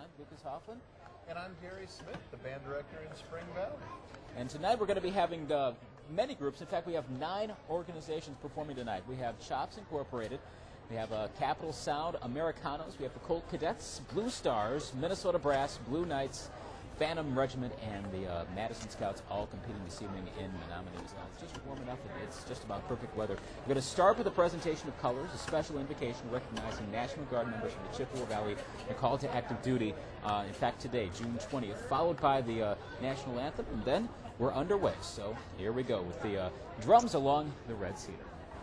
I'm Lucas Hoffman. And I'm Gary Smith, the band director in Spring Valley. And tonight we're going to be having many groups. In fact, we have 9 organizations performing tonight. We have Chops Incorporated, we have Capital Sound, Americanos, we have the Colt Cadets, Blue Stars, Minnesota Brass, Blue Knights, Phantom Regiment, and the Madison Scouts all competing this evening in Menominee. It's just warm enough that it's just about perfect weather. We're going to start with a presentation of colors, a special invocation recognizing National Guard members from the Chippewa Valley and call to active duty, in fact today, June 20th, followed by the National Anthem, and then we're underway. So here we go with the drums along the Red Cedar.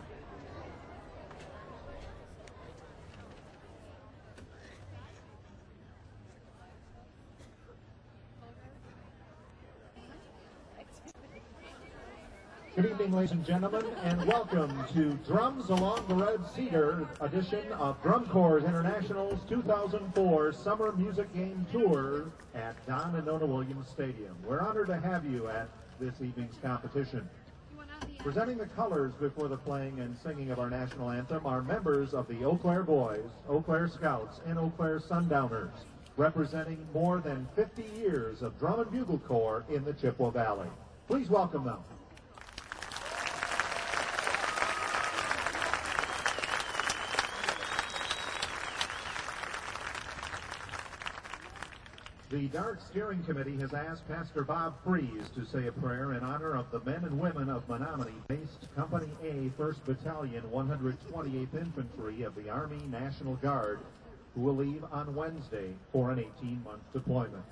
Good evening, ladies and gentlemen, and welcome to Drums Along the Red Cedar edition of Drum Corps International's 2004 Summer Music Game Tour at Don and Nona Williams Stadium. We're honored to have you at this evening's competition. Presenting the colors before the playing and singing of our national anthem are members of the Eau Claire Boys, Eau Claire Scouts, and Eau Claire Sundowners, representing more than 50 years of drum and bugle corps in the Chippewa Valley. Please welcome them. The Dart Steering Committee has asked Pastor Bob Freeze to say a prayer in honor of the men and women of Menominee-based Company A, 1st Battalion, 128th Infantry of the Army National Guard, who will leave on Wednesday for an 18-month deployment.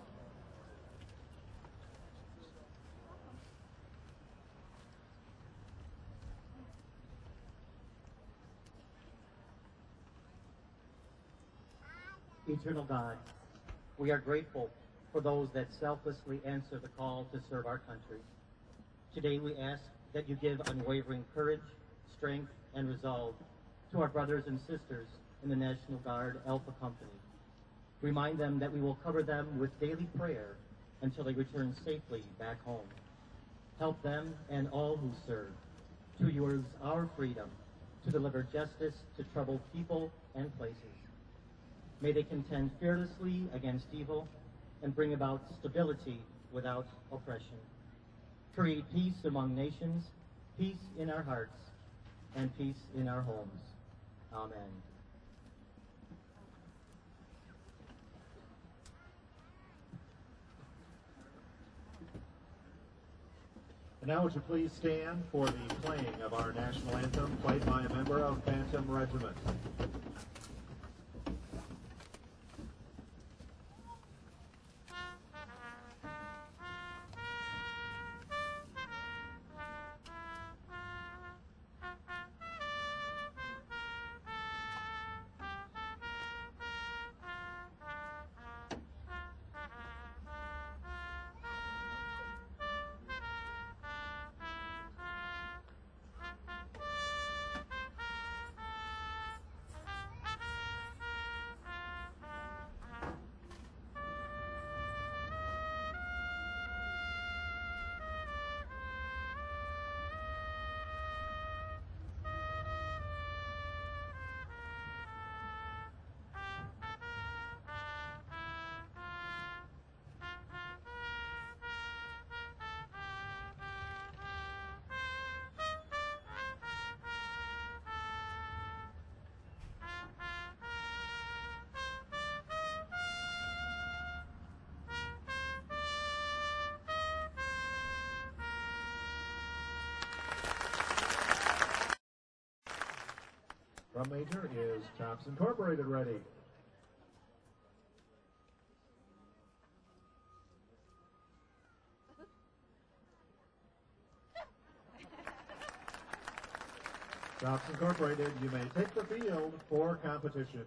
Eternal God, we are grateful for those that selflessly answer the call to serve our country. Today we ask that you give unwavering courage, strength, and resolve to our brothers and sisters in the National Guard Alpha Company. Remind them that we will cover them with daily prayer until they return safely back home. Help them and all who serve to use our freedom to deliver justice to troubled people and places. May they contend fearlessly against evil and bring about stability without oppression. Create peace among nations, peace in our hearts, and peace in our homes. Amen. And now would you please stand for the playing of our national anthem, played by a member of Phantom Regiment. Drum major is Chops Incorporated ready. Chops Incorporated, you may take the field for competition.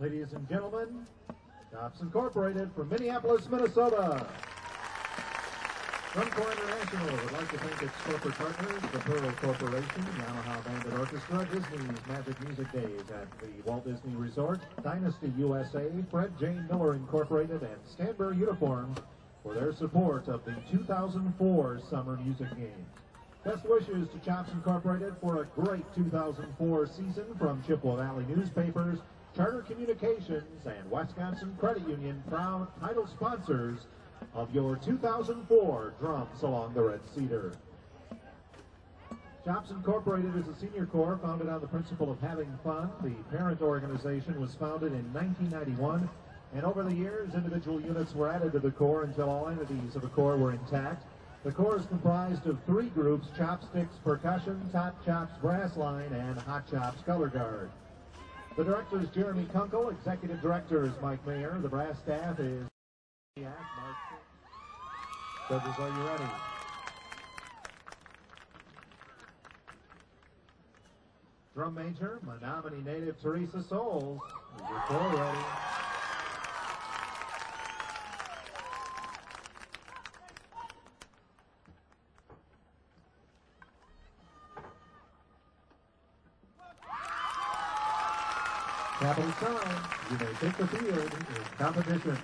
Ladies and gentlemen, Chops Incorporated from Minneapolis, Minnesota. Drum Corps International would like to thank its corporate partners, the Pearl Corporation, Yamaha Band and Orchestra, Disney's Magic Music Days at the Walt Disney Resort, Dynasty USA, Fred J. Miller Incorporated, and Stanbury Uniforms for their support of the 2004 Summer Music Games. Best wishes to Chops Incorporated for a great 2004 season from Chippewa Valley Newspapers, Charter Communications, and Wisconsin Credit Union, proud title sponsors of your 2004 Drums Along the Red Cedar. Chops Incorporated is a senior corps founded on the principle of having fun. The parent organization was founded in 1991, and over the years, individual units were added to the corps until all entities of the corps were intact. The corps is comprised of 3 groups: Chopsticks Percussion, Top Chops Brass Line, and Hot Chops Color Guard. The director is Jeremy Kunkel. Executive director is Mike Mayer. The brass staff is Mark. Judges, are you ready? Drum major, Menominee native Teresa Souls. Is your corps ready? Capital sign, you may take the field in competition.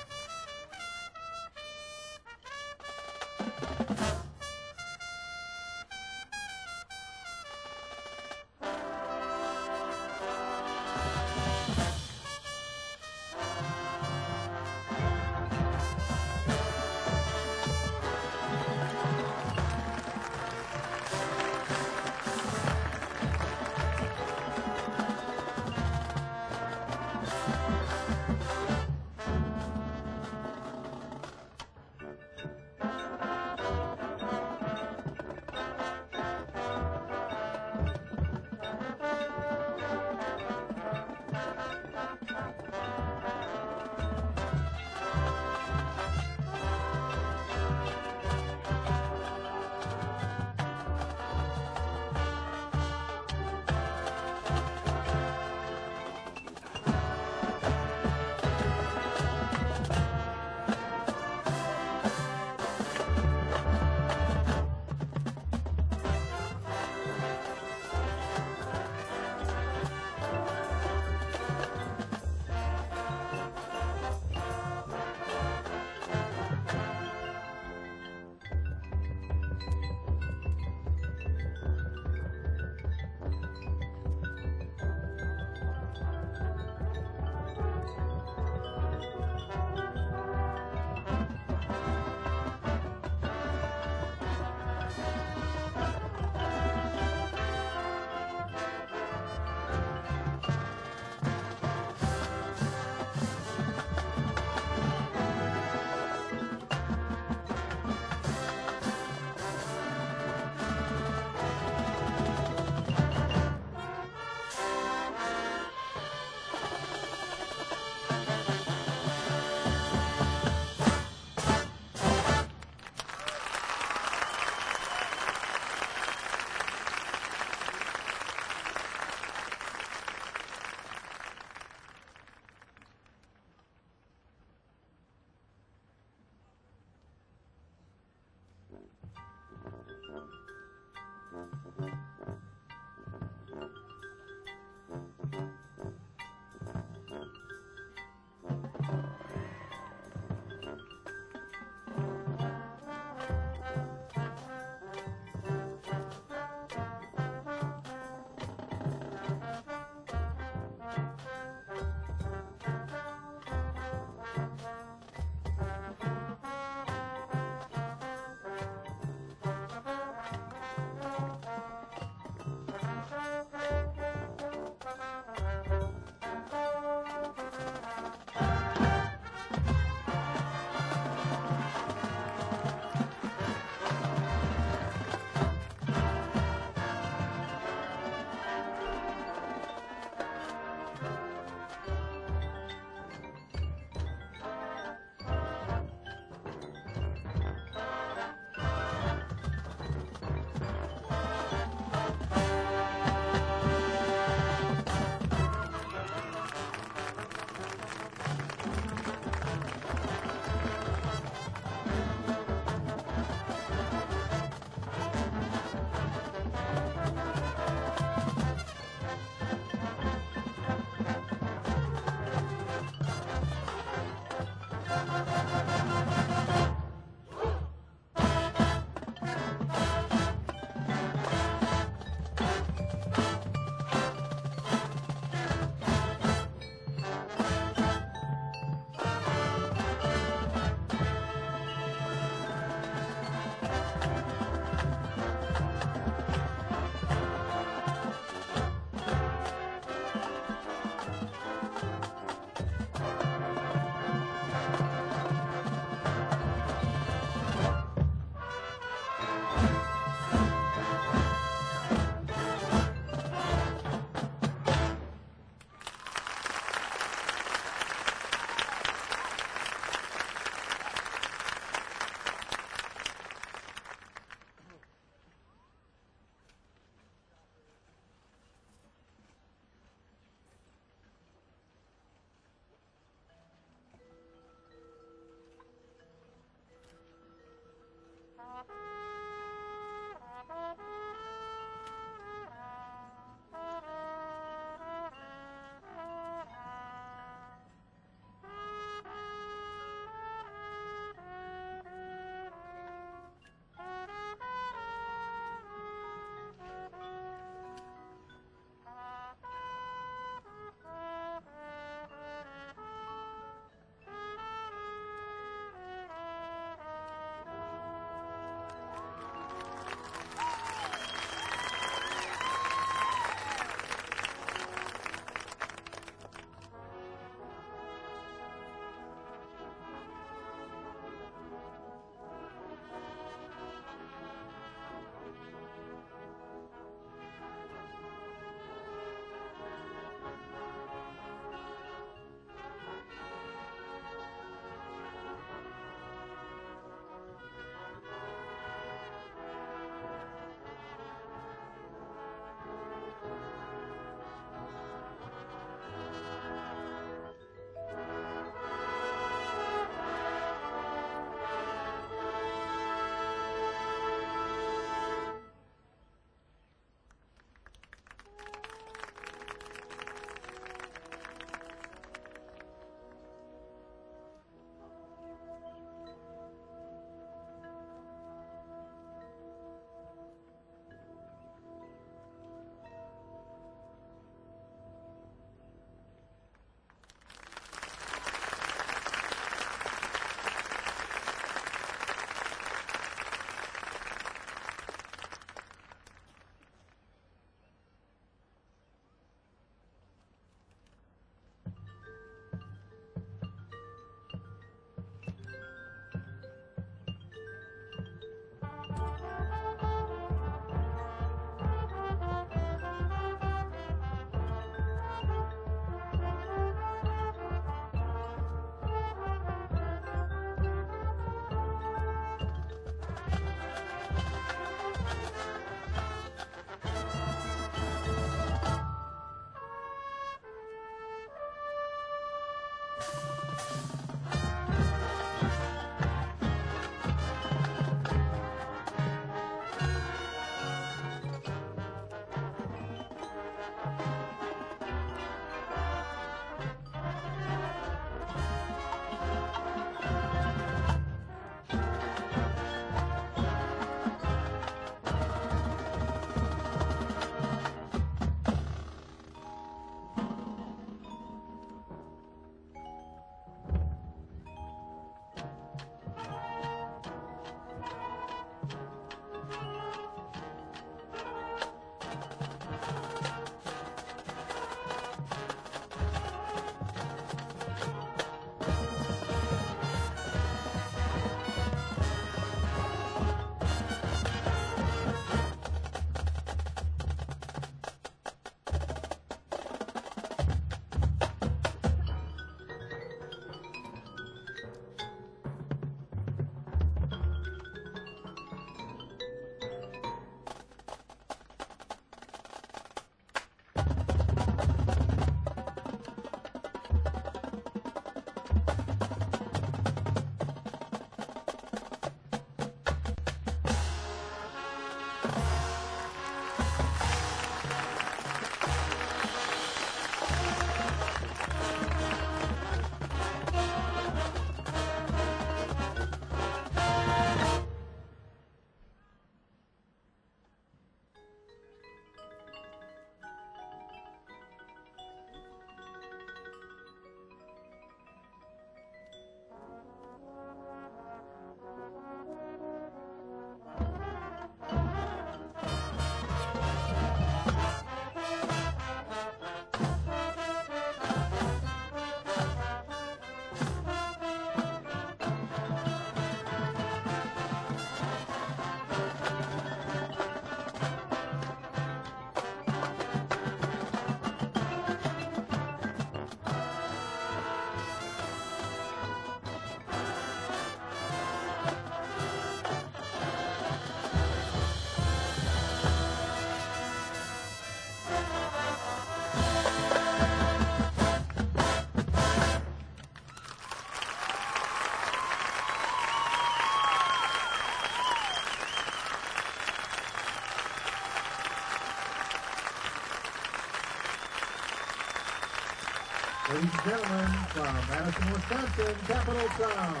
Ladies and gentlemen, from Madison, Wisconsin, Capital Sound.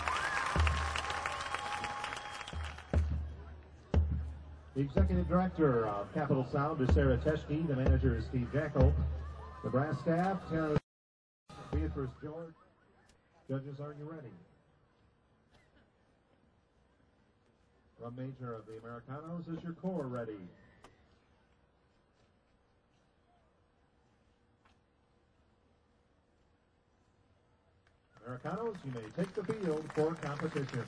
The executive director of Capital Sound is Sarah Teschke. The manager is Steve Jackal. The brass staff, Beatrice George. Judges, are you ready? Drum major of the Americanos, is your corps ready? Americanos, you may take the field for competition.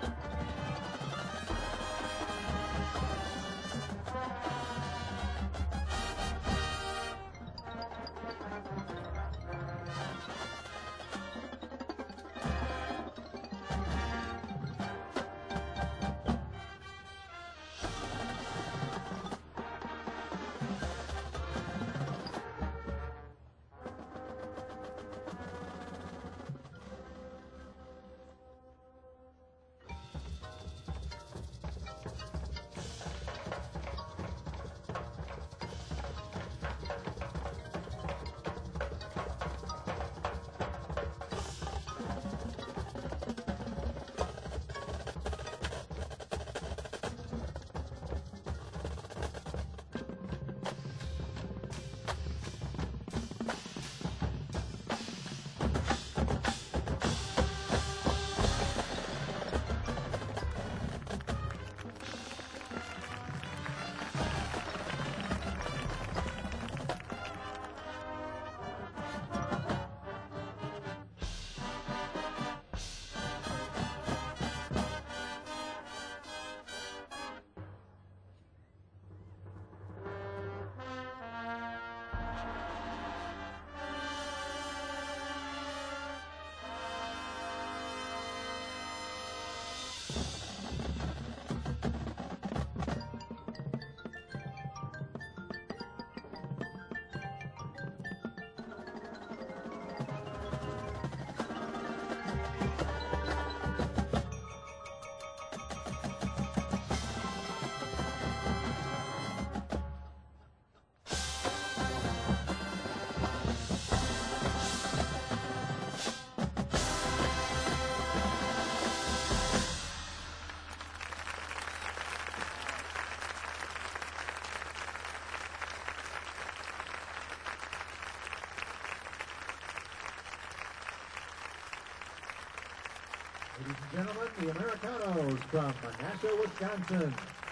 Ladies and gentlemen, the Americanos from Menasha, Wisconsin.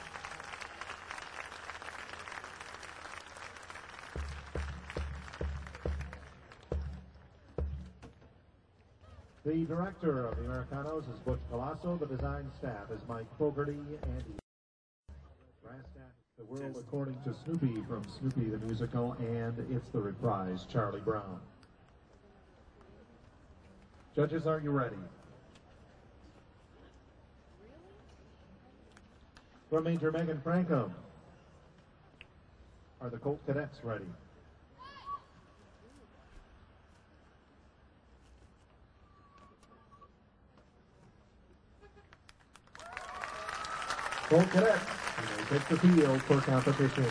The director of the Americanos is Butch Colasso. The design staff is Mike Fogarty and brass staff is The World According to Snoopy from Snoopy the Musical, and it's the reprise, Charlie Brown. Judges, are you ready? From Major Megan Frankham, are the Colt Cadets ready? Colt Cadets, you may take the field for competition.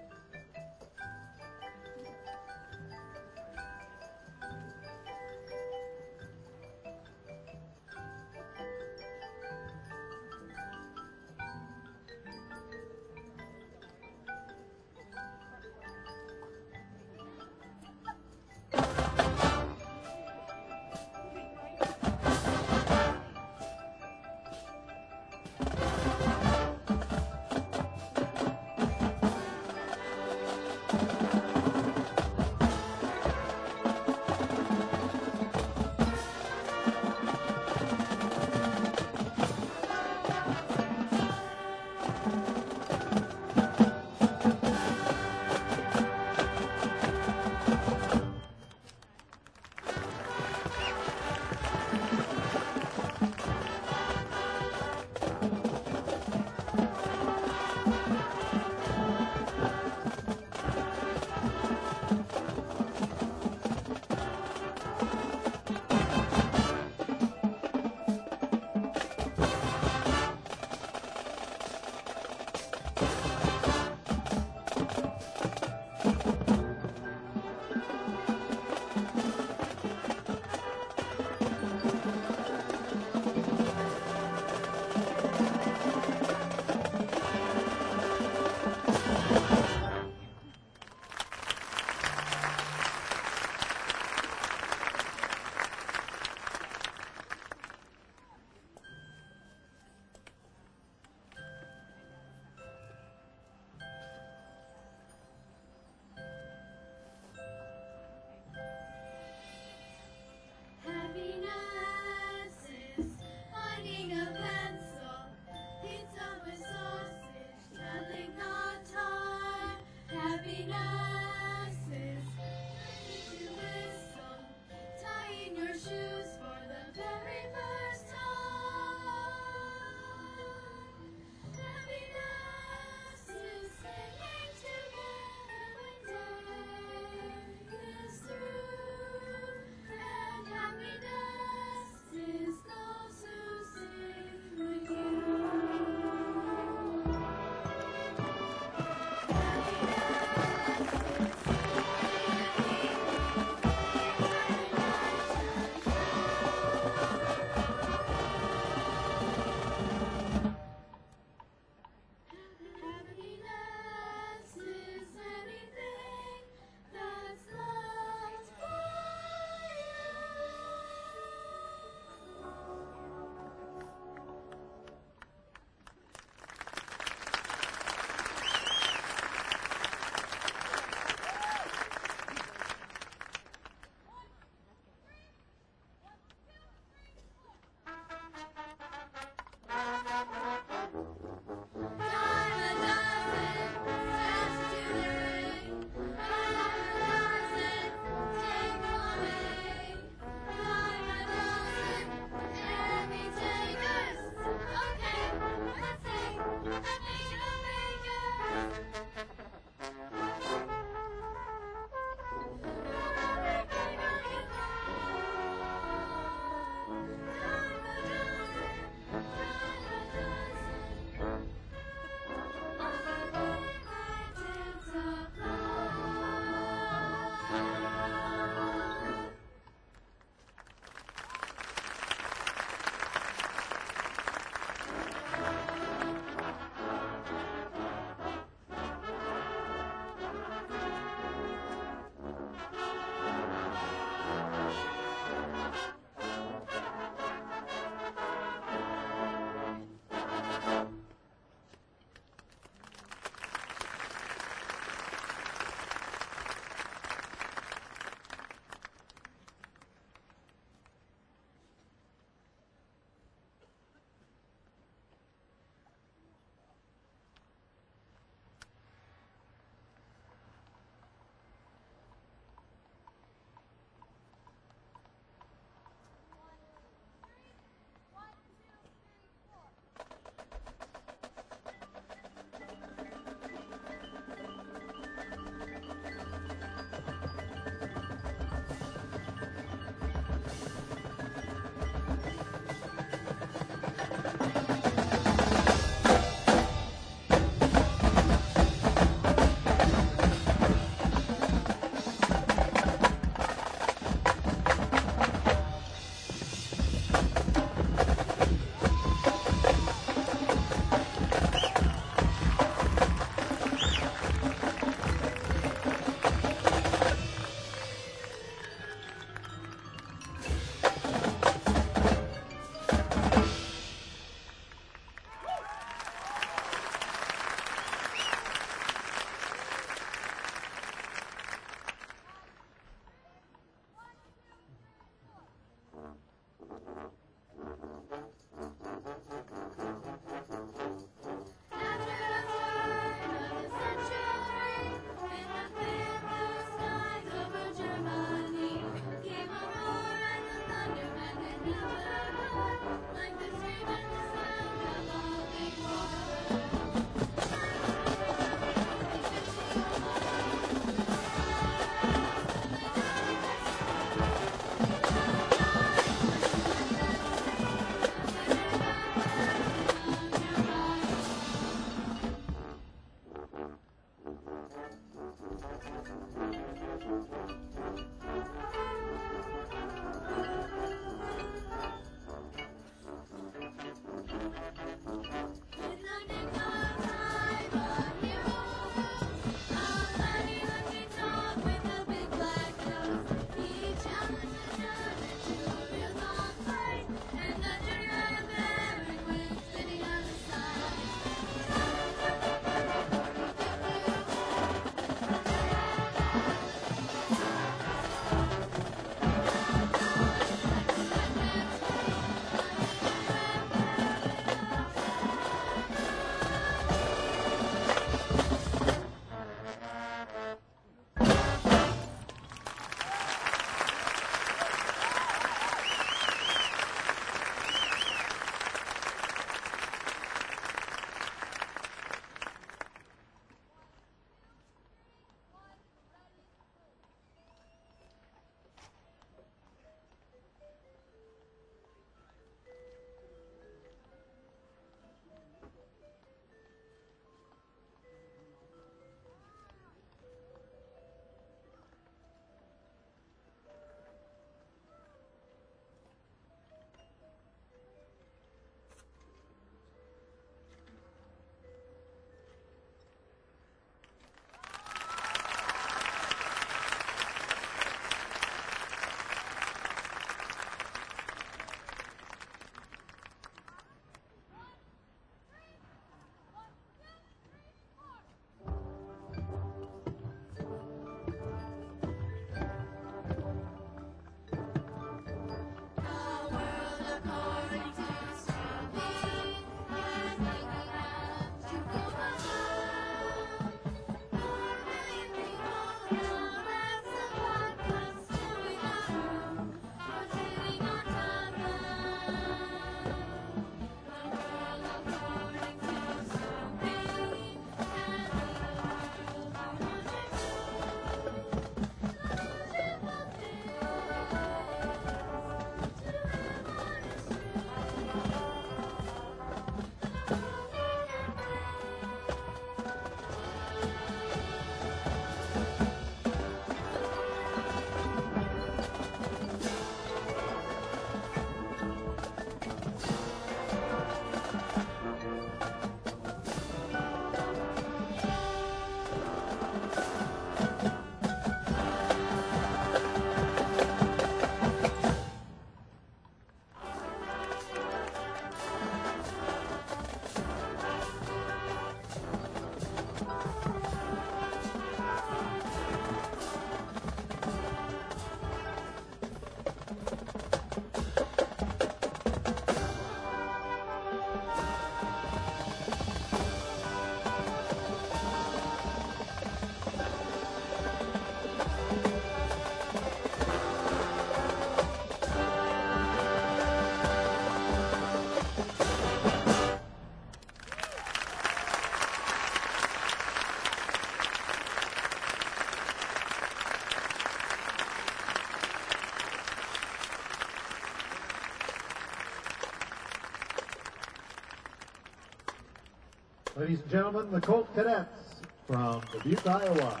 Ladies and gentlemen, the Colt Cadets from Dubuque, Iowa.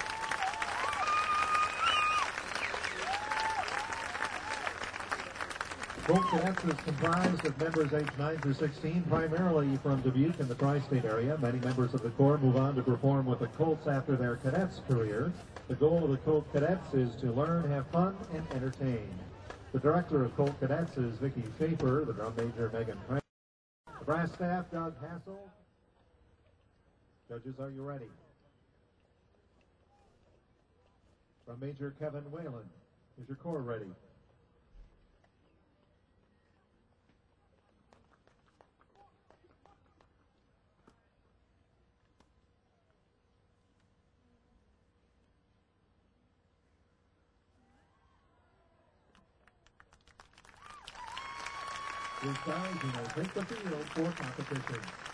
Colt Cadets is comprised of members aged 9 through 16, primarily from Dubuque and the tri-state area. Many members of the Corps move on to perform with the Colts after their cadets career. The goal of the Colt Cadets is to learn, have fun, and entertain. The director of Colt Cadets is Vicki Schaefer, the drum major Megan Frank. The brass staff, Doug Hassel. Judges, are you ready? Drum major Kevin Whalen. Is your corps ready? This guys, you know, take the field for competition.